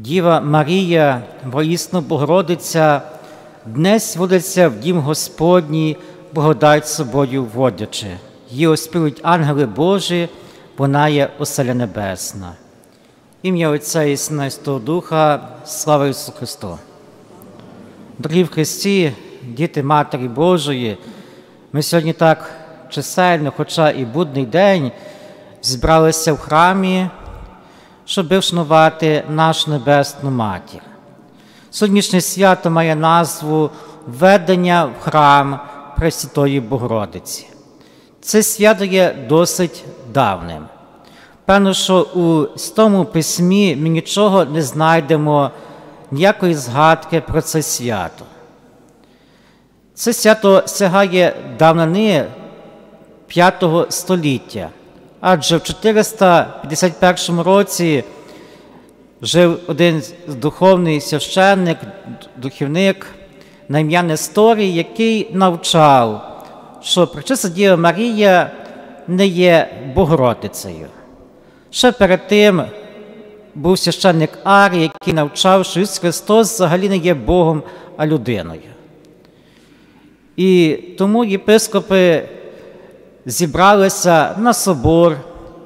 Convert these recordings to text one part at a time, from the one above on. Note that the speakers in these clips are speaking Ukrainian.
Діва Марія, воістину Богородиця, днес водиться в дім Господній, благодать собою водячи. Її оспівують ангели Божі, вона є оселя небесна. Ім'я Отця і Сина і Святого Духа, слава Ісусу Христу! Дорогі в Христі, діти Матері Божої, ми сьогодні так чисельно, хоча і будний день, зібралися в храмі, щоб вшанувати нашу Небесну Матір. Сьогоднішнє свято має назву «Введення в храм Пресвятої Богородиці». Це свято є досить давним. Певно, що у Святому Письмі ми нічого не знайдемо, ніякої згадки про це свято. Це свято сягає давнини V століття, адже в 451 році жив один духовний священник, духівник на ім'я Несторій, який навчав, що Пречиста Діва Марія не є Богородицею. Ще перед тим був священник Арій, який навчав, що Ісус Христос взагалі не є Богом, а людиною. І тому єпископи зібралися на собор,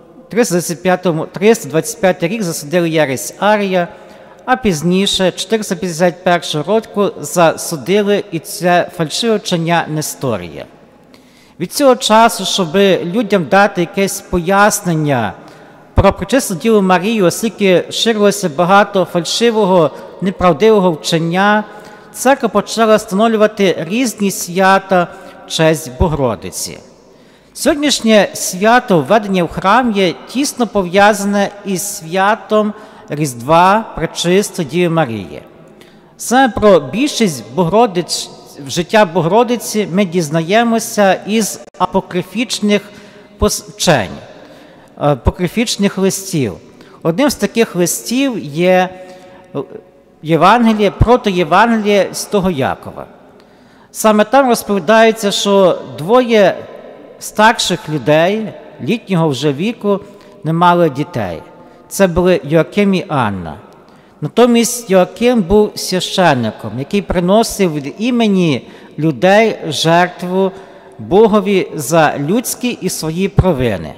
325 рік засудили єресь Арія, а пізніше, 451 року, засудили і це фальшиве вчення Несторія. Від цього часу, щоб людям дати якесь пояснення про Пречисту Діву Марію, оскільки ширилося багато фальшивого, неправдивого вчення, церква почала встановлювати різні свята в честь Богородиці. Сьогоднішнє свято введення в храм є тісно пов'язане із святом Різдва Пречистої Діви Марії. Саме про більшість життя Богородиці ми дізнаємося із апокрифічних вчень, апокрифічних листів. Одним з таких листів є протоєвангеліє Святого Якова. Саме там розповідається, що двоє старших людей, літнього вже віку, не мали дітей. Це були Йоаким і Анна. Натомість Йоаким був священником, який приносив від імені людей жертву Богові за людські і свої провини.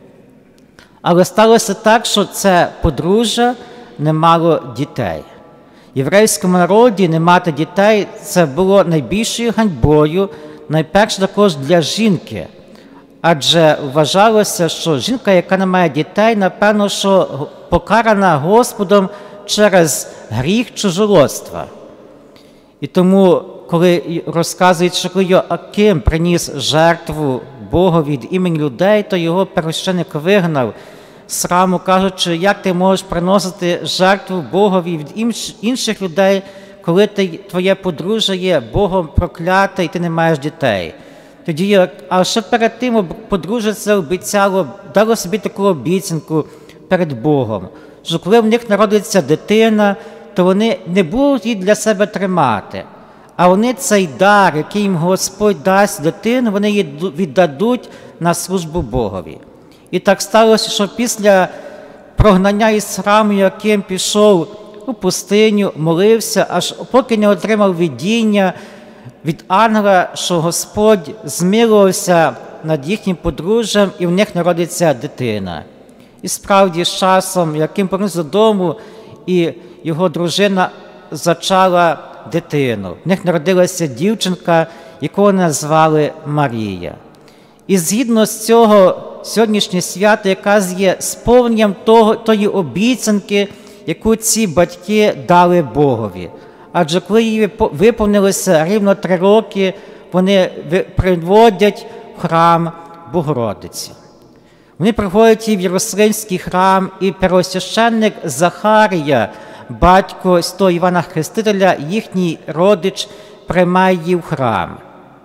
Але сталося так, що це подружжя не мало дітей. В єврейському народі не мати дітей – це було найбільшою ганьбою, найперше також для жінки. Адже вважалося, що жінка, яка не має дітей, напевно, що покарана Господом через гріх чужолодства. І тому, коли розказують, що коли Йоаким приніс жертву Богові від імені людей, то його первосвященик вигнав з храму, кажучи, як ти можеш приносити жертву Богові від інших людей, коли твоє подружжя є Богом прокляте і ти не маєш дітей. Тоді, а ще перед тим подружжя це обіцяло, дало собі таку обіцянку перед Богом, що коли в них народиться дитина, то вони не будуть її для себе тримати, а вони цей дар, який їм Господь дасть дитину, вони її віддадуть на службу Богові. І так сталося, що після прогнання із храму Йоаким пішов у пустиню, молився, аж поки не отримав видіння від ангела, що Господь змилувався над їхнім подружжям, і в них народиться дитина. І справді, з часом Йоаким повернувся додому, і його дружина зачала дитину. В них народилася дівчинка, яку назвали Марія. І згідно з цього, сьогоднішнє свято якраз є сповненням тої обіцянки, яку ці батьки дали Богові. Адже коли їй виповнилося рівно 3 роки, вони приводять в храм Богородиці. Вони приводять її в Єрусалимський храм, і первосвященник Захарія, батько святого Івана Хрестителя, їхній родич, приймає її в храм.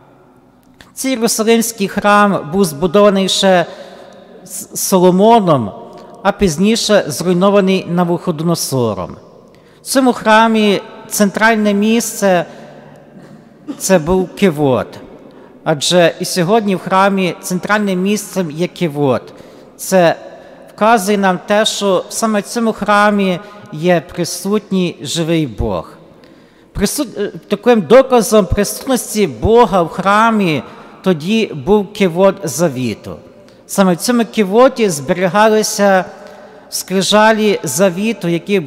Цей Єрусалимський храм був збудований ще Соломоном, а пізніше зруйнований Навуходоносором. В цьому храмі центральне місце – це був кивот. Адже і сьогодні в храмі центральним місцем є кивот. Це показує нам те, що саме в цьому храмі є присутній живий Бог. Таким доказом присутності Бога в храмі тоді був кивот завіту. Саме в цьому кивоті зберігалися скрижалі завіту, які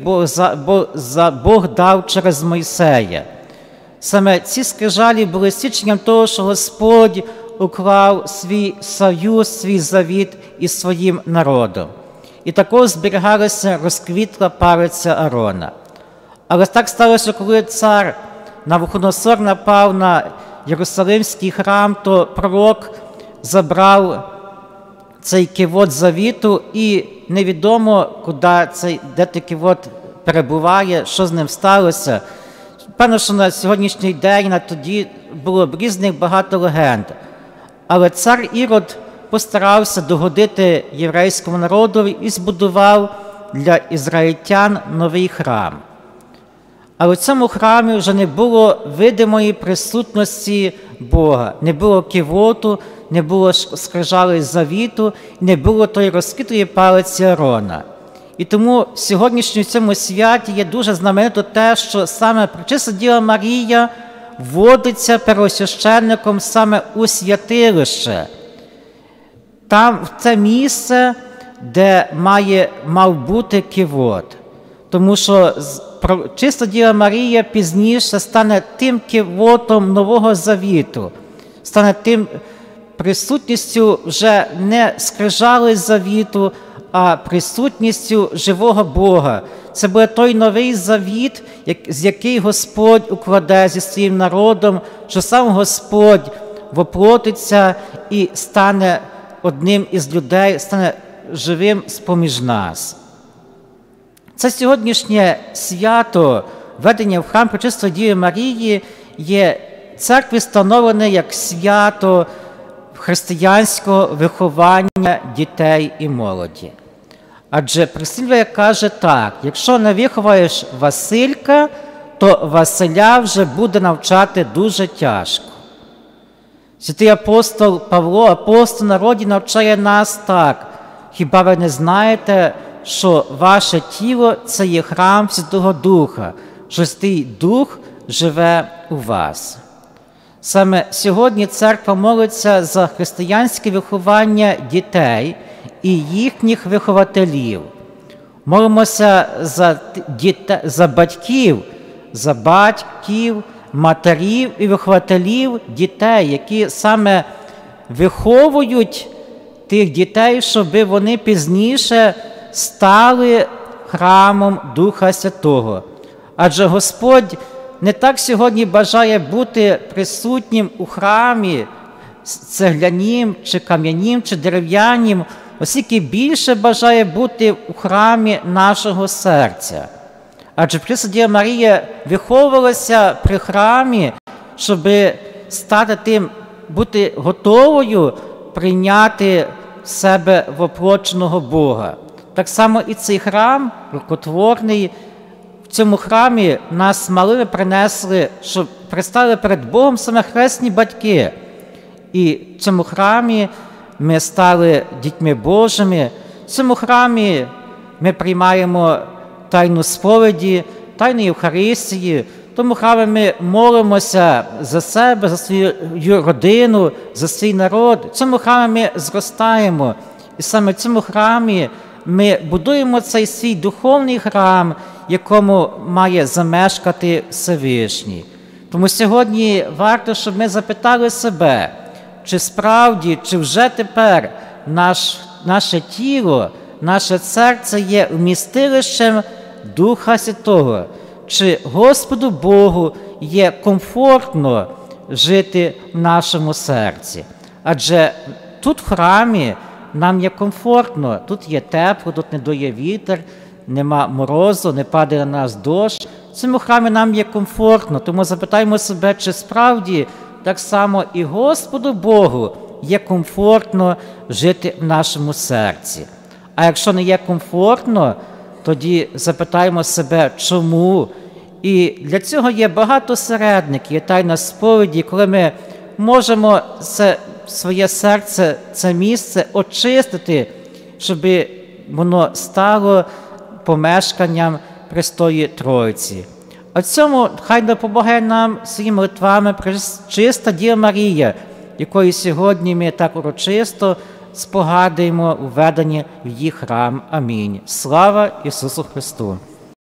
Бог дав через Мойсея. Саме ці скрижалі були свідченням того, що Господь уклав свій союз, свій завіт із своїм народом. І також зберігалася розквітла палиця Аарона. Але так сталося, коли цар Навуходоносор напав на Єрусалимський храм, то пророк забрав цей кивот завіту, і невідомо, де той кивот перебуває, що з ним сталося. Певно, що на сьогоднішній день, на тоді було б різних багато легенд. Але цар Ірод постарався догодити єврейському народу і збудував для ізраїльтян новий храм. Але в цьому храмі вже не було видимої присутності Бога, не було кивоту, не було скрижалей завіту, не було тої розкритої палиці Аарона. І тому сьогоднішньому в цьому святі є дуже знаменито те, що саме Пречиста Діва Марія вводиться первосвященником саме у святилище. Там, в це місце, де мав бути кивот. Тому що Чиста Діва Марія пізніше стане тим кивотом Нового Завіту, стане тим присутністю вже не скрижалей завіту, а присутністю живого Бога. Це буде той новий завіт, з який Господь укладе зі своїм народом, що сам Господь воплотиться і стане одним із людей, стане живим з-поміж нас. Це сьогоднішнє свято введення в храм Пречистої Діви Марії є церкві встановлене як свято християнського виховання дітей і молоді. Адже прислів'я каже так: якщо не виховаєш Василька, то Василя вже буде навчати дуже тяжко. Святий апостол Павло, апостол народі, навчає нас так: хіба ви не знаєте, що ваше тіло – це є храм Святого Духа, що Святий Дух живе у вас. Саме сьогодні церква молиться за християнське виховання дітей і їхніх вихователів. Молимося за батьків, матерів і вихователів дітей, які саме виховують тих дітей, щоб вони пізніше стали храмом Духа Святого. Адже Господь не так сьогодні бажає бути присутнім у храмі цеглянім, чи кам'янім, чи дерев'янім, оскільки більше бажає бути у храмі нашого серця. Адже Пречиста Діва Марія виховувалася при храмі, щоб стати тим, бути готовою прийняти в себе воплоченого Бога. Так само і цей храм, рукотворний, в цьому храмі нас малими принесли, щоб предстали перед Богом саме хресні батьки. І в цьому храмі ми стали дітьми Божими, в цьому храмі ми приймаємо тайну сповіді, тайну Євхаристії, в тому храмі ми молимося за себе, за свою родину, за свій народ. В цьому храмі ми зростаємо. І саме в цьому храмі ми будуємо цей свій духовний храм, якому має замешкати Всевишній. Тому сьогодні варто, щоб ми запитали себе, чи справді, чи вже тепер наше тіло, наше серце є вмістилищем Духа Святого, чи Господу Богу є комфортно жити в нашому серці. Адже тут в храмі нам є комфортно, тут є тепло, тут не дує вітер, нема морозу, не падає на нас дощ. В цьому храмі нам є комфортно, тому запитаємо себе, чи справді так само і Господу Богу є комфортно жити в нашому серці. А якщо не є комфортно, тоді запитаємо себе, чому. І для цього є багато середників, є тайна сповіді, коли ми можемо своє серце, це місце очистити, щоб воно стало помешканням Престої Троїці. А цьому хай допомагає нам своїми молитвами Пречиста Діва Марія, якої сьогодні ми так урочисто спогадуємо у введенні в її храм. Амінь. Слава Ісусу Христу!